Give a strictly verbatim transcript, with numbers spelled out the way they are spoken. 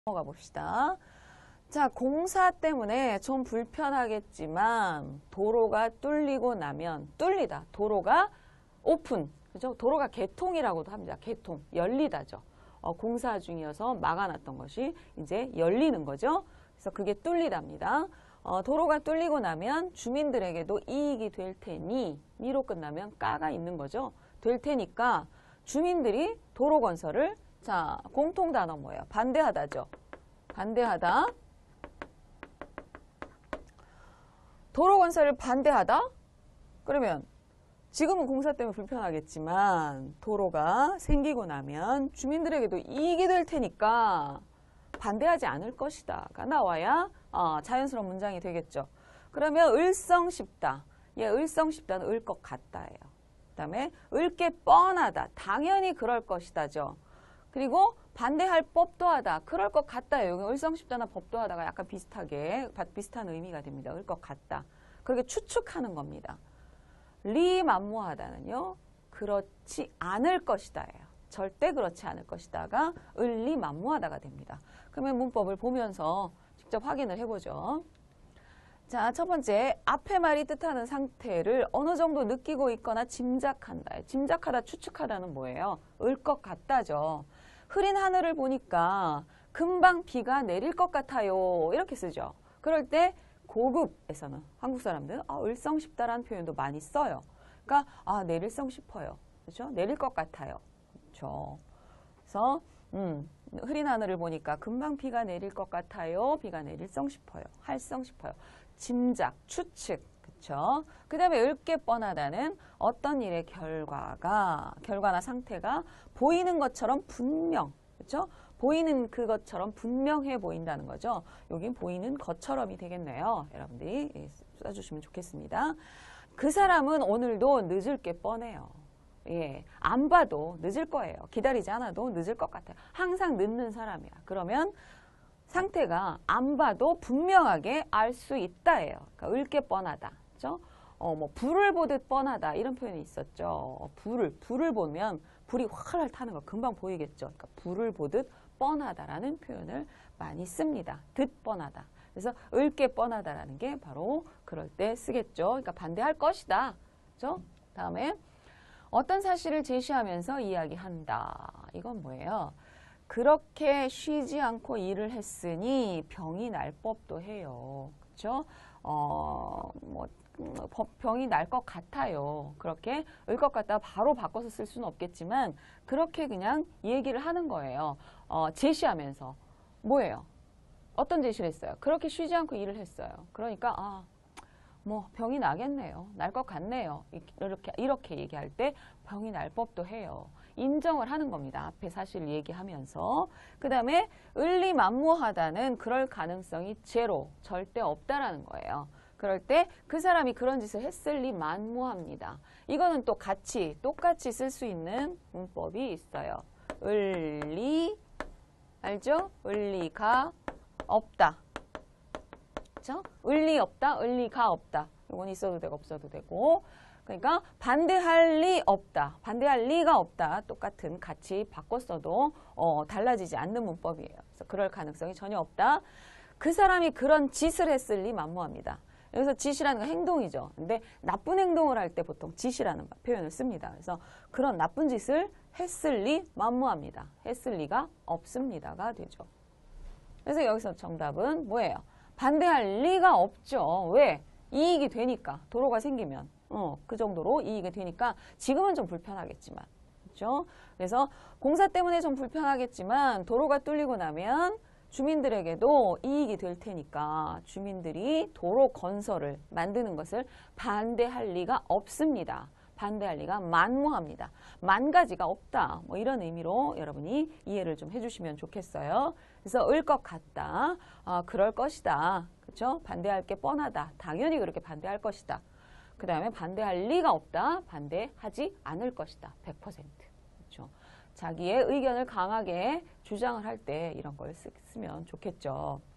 넘어가 봅시다. 자, 공사 때문에 좀 불편하겠지만 도로가 뚫리고 나면 뚫리다. 도로가 오픈. 그죠? 도로가 개통이라고도 합니다. 개통. 열리다죠. 어, 공사 중이어서 막아놨던 것이 이제 열리는 거죠. 그래서 그게 뚫리답니다. 어, 도로가 뚫리고 나면 주민들에게도 이익이 될 테니 니로 끝나면 까가 있는 거죠. 될 테니까 주민들이 도로 건설을 자, 공통 단어 뭐예요? 반대하다죠. 반대하다. 도로 건설을 반대하다? 그러면 지금은 공사 때문에 불편하겠지만 도로가 생기고 나면 주민들에게도 이익이 될 테니까 반대하지 않을 것이다가 나와야 어, 자연스러운 문장이 되겠죠. 그러면 을성쉽다. 예, 을성쉽다는 을 것 같다예요. 그 다음에 을게 뻔하다. 당연히 그럴 것이다죠. 그리고 반대할 법도 하다. 그럴 것 같다예요. 여기 을성쉽다나 법도 하다가 약간 비슷하게 비슷한 의미가 됩니다. 을 것 같다. 그렇게 추측하는 겁니다. 리만무하다는요. 그렇지 않을 것이다예요. 절대 그렇지 않을 것이다가 을리만무하다가 됩니다. 그러면 문법을 보면서 직접 확인을 해보죠. 자, 첫 번째 앞에 말이 뜻하는 상태를 어느 정도 느끼고 있거나 짐작한다. 짐작하다, 추측하다는 뭐예요? 을 것 같다죠. 흐린 하늘을 보니까 금방 비가 내릴 것 같아요. 이렇게 쓰죠. 그럴 때 고급에서는 한국 사람들은 아, 을성쉽다라는 표현도 많이 써요. 그러니까 아, 내릴성 싶어요. 그렇죠? 내릴 것 같아요. 그렇죠. 그래서 음, 흐린 하늘을 보니까 금방 비가 내릴 것 같아요. 비가 내릴성 싶어요. 할성 싶어요. 짐작, 추측. 그렇죠? 그 다음에 읊게 뻔하다는 어떤 일의 결과가 결과나 상태가 보이는 것처럼 분명. 그렇죠? 보이는 그것처럼 분명해 보인다는 거죠. 여긴 보이는 것처럼이 되겠네요. 여러분들이 써주시면 좋겠습니다. 그 사람은 오늘도 늦을 게 뻔해요. 예, 안 봐도 늦을 거예요. 기다리지 않아도 늦을 것 같아요. 항상 늦는 사람이야. 그러면 상태가 안 봐도 분명하게 알 수 있다예요. 그러니까 읊게 뻔하다. 그렇죠? 어, 뭐 불을 보듯 뻔하다 이런 표현이 있었죠. 어, 불을 불을 보면 불이 활활 타는 거 금방 보이겠죠. 그러니까 불을 보듯 뻔하다라는 표현을 많이 씁니다. 듣 뻔하다. 그래서 읊게 뻔하다라는 게 바로 그럴 때 쓰겠죠. 그러니까 반대할 것이다. 그렇죠? 다음에 어떤 사실을 제시하면서 이야기한다. 이건 뭐예요? 그렇게 쉬지 않고 일을 했으니 병이 날 법도 해요. 그렇죠? 어, 뭐 병이 날 것 같아요. 그렇게 을 것 같다 바로 바꿔서 쓸 수는 없겠지만 그렇게 그냥 얘기를 하는 거예요. 어, 제시하면서 뭐예요? 어떤 제시를 했어요? 그렇게 쉬지 않고 일을 했어요. 그러니까 아, 뭐 병이 나겠네요. 날 것 같네요. 이렇게 이렇게 얘기할 때 병이 날 법도 해요. 인정을 하는 겁니다. 앞에 사실을 얘기하면서. 그 다음에 을리만무하다는 그럴 가능성이 제로, 절대 없다라는 거예요. 그럴 때 그 사람이 그런 짓을 했을 리 만무합니다. 이거는 또 같이 똑같이 쓸 수 있는 문법이 있어요. 을리 알죠? 을리가 없다. 그렇죠? 을리 없다, 을리가 없다. 이건 있어도 되고 없어도 되고. 그러니까 반대할 리 없다. 반대할 리가 없다. 똑같은 같이 바꿨어도 어, 달라지지 않는 문법이에요. 그래서 그럴 가능성이 전혀 없다. 그 사람이 그런 짓을 했을 리 만무합니다. 여기서 짓이라는 건 행동이죠. 근데 나쁜 행동을 할 때 보통 짓이라는 표현을 씁니다. 그래서 그런 나쁜 짓을 했을 리 만무합니다. 했을 리가 없습니다가 되죠. 그래서 여기서 정답은 뭐예요? 반대할 리가 없죠. 왜? 이익이 되니까. 도로가 생기면. 어, 그 정도로 이익이 되니까 지금은 좀 불편하겠지만. 그렇죠? 그래서 공사 때문에 좀 불편하겠지만 도로가 뚫리고 나면 주민들에게도 이익이 될 테니까 주민들이 도로 건설을 만드는 것을 반대할 리가 없습니다. 반대할 리가 만무합니다. 만 가지가 없다. 뭐 이런 의미로 여러분이 이해를 좀 해주시면 좋겠어요. 그래서 을 것 같다. 아, 그럴 것이다. 그렇죠? 반대할 게 뻔하다. 당연히 그렇게 반대할 것이다. 그 다음에 반대할 리가 없다. 반대하지 않을 것이다. 백 퍼센트. 그렇죠? 자기의 의견을 강하게 주장을 할 때 이런 걸 쓰면 좋겠죠.